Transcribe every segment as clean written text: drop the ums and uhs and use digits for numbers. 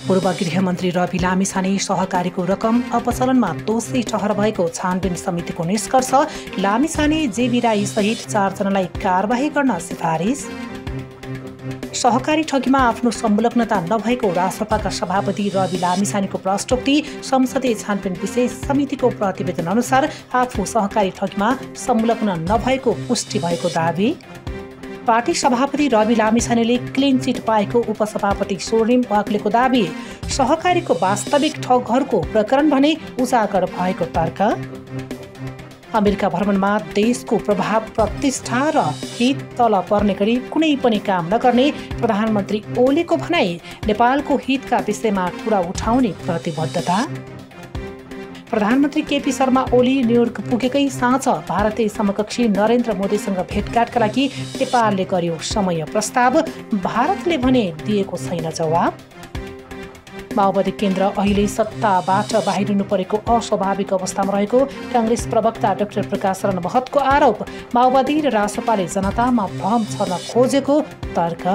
पूर्व गृहमन्त्री रवि लामिछाने सहकारीको रकम अपचलनमा दोषी ठहर भएको छानबिन समितिको निष्कर्ष। लामिछाने जेबी राई सहित 4 जनालाई कारबाही गर्न सिफारिस। सहकारी ठगीमा आफ्नो संलग्नता नभएको रासपाका सभापति रवि लामिछानेको प्रश्नोक्ति। संसदीय छानबिन विशेष समितिको प्रतिवेदन अनुसार आफू सहकारी ठगीमा संलग्न नभएको पुष्टि भएको दावी। पार्टी सभापति रवि लामिछानेले क्लिन चिट पाएको उपसभापति स्वर्णिम वाग्लेको दावी। सहकारीको वास्तविक ठगहरूको प्रकरण भने उजागर भएको तर्क। अमेरिका भ्रमणमा देशको प्रभाव प्रतिष्ठा र हित तल पर्ने गरी कुनै पनि काम नगर्ने प्रधानमन्त्री ओलीको भनाई। नेपालको हितका विषयमा कुरा उठाउने प्रतिबद्धता। प्रधानमन्त्री केपी शर्मा ओली न्युयोर्क पुगेकै साँझ भारतीय समकक्षी नरेन्द्र मोदीसँग भेटघाटका लागि नेपालले गर्यो समय प्रस्ताव। भारतले भने दिएको छैन जवाब। माओवादी केन्द्र अहिले सत्ताबाट बाहिरिनु परेको अस्वाभाविक अवस्थामा रहेको कांग्रेस प्रवक्ता डाक्टर प्रकाश शरण महतको आरोप। माओवादी र रासपाले जनतामा भ्रम छर्न खोजेको तर्क।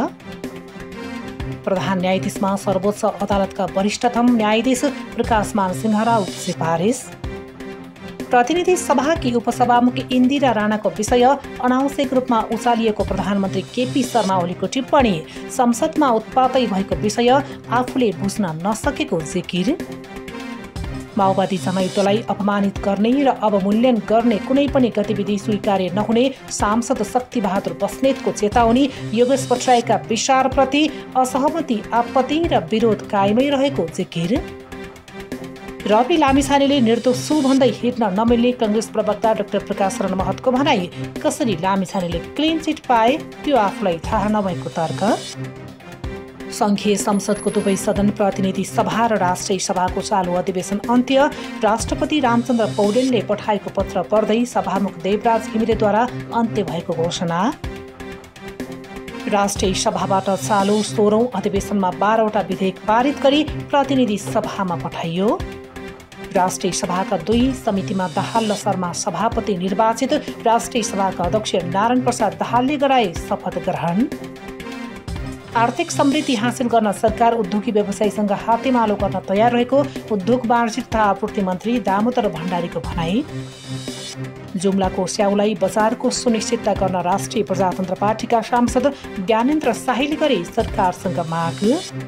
प्रधान न्यायाधीशमा सर्वोच्च अदालतका वरिष्ठतम न्यायाधीश प्रकाशमान सिंह राउत सिफारिस। प्रतिनिधि सभाकी उपसभामुखी इन्दिरा राणाको विषय अनावश्यक रूपमा उचालिएको प्रधानमन्त्री केपी शर्मा ओलीको टिप्पणी। संसदमा उत्पातै भएको विषय आफूले बुझ्न नसकेको जिकिर। माओवादी जनयुद्धलाई अपमानित गर्ने र अवमूल्यन गर्ने कुनै पनि गतिविधि स्वीकार्य नहुने सांसद शक्तिबहादुर बस्नेतको चेतावनी। योगेश भट्टराईका विचारप्रति असहमति, आपत्ति र विरोध कायमै रहेको जिकिर। रवि लामिछानेले निर्दोष छु भन्दै हिँड्न नमिल्ने कांग्रेस प्रवक्ता डाक्टर प्रकाश शरण महतको भनाई। कसरी लामिछानेले क्लिन चिट पाए त्यो आफूलाई थाहा नभएको तर्क। संघीय संसदको दुवै सदन प्रतिनिधि सभा र राष्ट्रिय सभाको चालु अधिवेशन अन्त्य। राष्ट्रपति रामचन्द्र पौडेलले पठाएको पत्र पढ्दै सभामुख देवराज घिमिरेद्वारा अन्त्य भएको घोषणा। राष्ट्रिय सभाबाट चालु 16औं अधिवेशनमा 12वटा विधेयक पारित गरी प्रतिनिधि सभामा पठाइयो। राष्ट्रिय सभाका 2 समितिमा दाहाल र शर्मा सभापति निर्वाचित। राष्ट्रिय सभाका अध्यक्ष नारायण प्रसाद दाहालले गराए शपथ ग्रहण। आर्थिक समृद्धि हासिल गर्न सरकार उद्योगी व्यवसायीसँग हातेमालो गर्न तयार रहेको उद्योग वाणिज्य तथा आपूर्ति मन्त्री दामोदर भण्डारीको भनाई। जुम्लाको स्याउलाई बजारको सुनिश्चितता गर्न राष्ट्रिय प्रजातन्त्र पार्टीका सांसद ज्ञानेन्द्र शाहीले गरे सरकारसँग माग।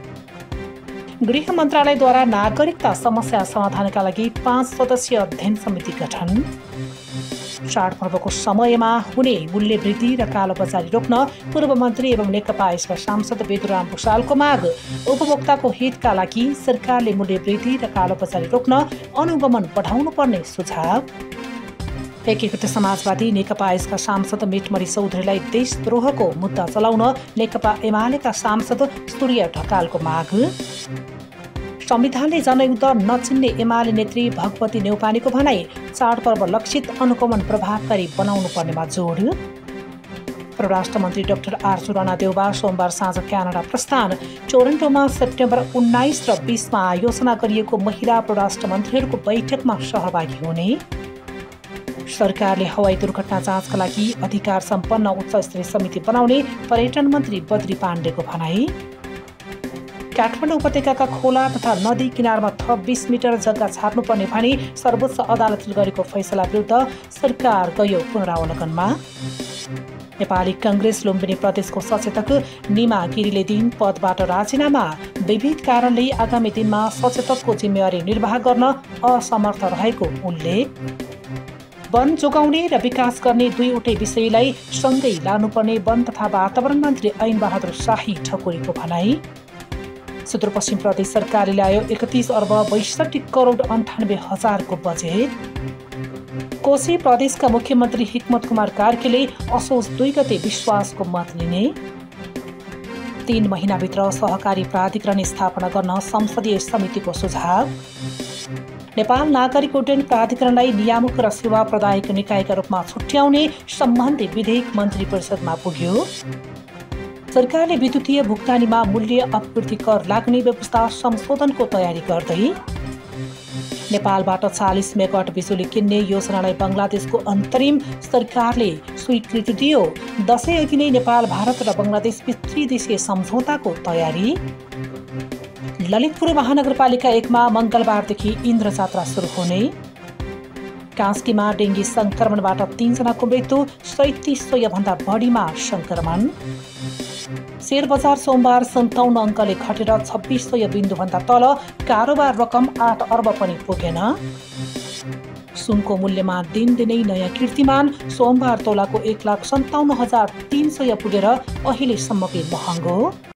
गृह मन्त्रालयद्वारा नागरिकता समस्या समाधानका लागि 5 सदस्यीय अध्ययन समिति गठन। चाडपर्वको समयमा हुने मूल्य वृद्धि र कालोबजारी रोक्न पूर्व मन्त्री एवं नेकपा यसका सांसद बेदुराम भुषालको माग। उपभोक्ताको हितका लागि सरकारले मूल्य वृद्धि र कालोबजारी रोक्न अनुगमन बढाउनु पर्ने सुझाव। एकीकृत समाजवादी नेकपा यसका सांसद मिटमरी चौधरीलाई देशद्रोहको मुद्दा चलाउन नेकपा एमालेका सांसद सूर्य ढकालको माग। संविधानले जनयुद्ध नचिन्ने एमाले नेत्री भगवती नेउपानेको भनाई। चाडपर्व लक्षित अनुगमन प्रभावकारी बनाउनु पर्नेमा जोड। परराष्ट्र मन्त्री डाक्टर आर्चु राणा देउबा सोमबार साँझ क्यानाडा प्रस्थान। टोरन्टोमा सेप्टेम्बर 19 र 20 मा आयोजना गरिएको महिला परराष्ट्र मन्त्रीहरूको बैठकमा सहभागी हुने। सरकारले हवाई दुर्घटना जाँचका लागि अधिकार सम्पन्न उच्च स्तरीय समिति बनाउने पर्यटन मन्त्री बद्री पाण्डेको भनाई। काठमाडौँ उपत्यकाका खोला तथा नदी किनारमा थप 20 मिटर जग्गा छाड्नुपर्ने भनी सर्वोच्च अदालतले गरेको फैसला विरुद्ध सरकार गयो पुनरावलोकनमा। नेपाली कांग्रेस लुम्बिनी प्रदेशको सचेतक निमा गिरीले दिन पदबाट राजीनामा। विविध कारणले आगामी दिनमा सचेतकको जिम्मेवारी निर्वाह गर्न असमर्थ रहेको उल्लेख। वन जोगाउने र विकास गर्ने 2वटै विषयलाई सँगै लानुपर्ने वन तथा वातावरण मन्त्री ऐन बहादुर शाही ठकुरीको भनाई। सुदूरपश्चिम प्रदेश सरकारले ल्यायो 31 अर्ब 62 करोड 98 हजारको बजेट। कोशी प्रदेशका मुख्यमन्त्री हिक्मत कुमार कार्कीले असोज 2 गते विश्वासको मत लिने। 3 महिनाभित्र सहकारी प्राधिकरण स्थापना गर्न संसदीय समितिको सुझाव। नेपाल नागरिक उड्डयन प्राधिकरणलाई नियामक र सेवा प्रदायक निकायका रूपमा छुट्याउने सम्बन्धी विधेयक मन्त्री परिषदमा पुग्यो। सरकारले विद्युतीय भुक्तानीमा मूल्य अपवृद्धि कर लाग्ने व्यवस्था संशोधनको तयारी गर्दै। नेपालबाट 40 मेगावाट बिजुली किन्ने योजनालाई बंगलादेशको अन्तरिम सरकारले स्वीकृति दियो। दशैं अघि नै नेपाल, भारत र बंगलादेश त्रिदेशीय सम्झौताको तयारी। ललितपुर महानगरपालिका 1 मा मङ्गलबारदेखि इन्द्र जात्रा सुरु हुने। कास्कीमा डेङ्गी संक्रमणबाट 3 जनाको मृत्यु, 3700 भन्दा बढीमा संक्रमण। शेयर बजार सोमबार 57 अङ्कले घटेर 2600 बिन्दुभन्दा तल, कारोबार रकम 8 अर्ब पनि पुगेन। सुनको मूल्यमा दिनदिनै नयाँ कीर्तिमान, सोमबार तोलाको 1,57,300 पुगेर अहिलेसम्मकै महँगो।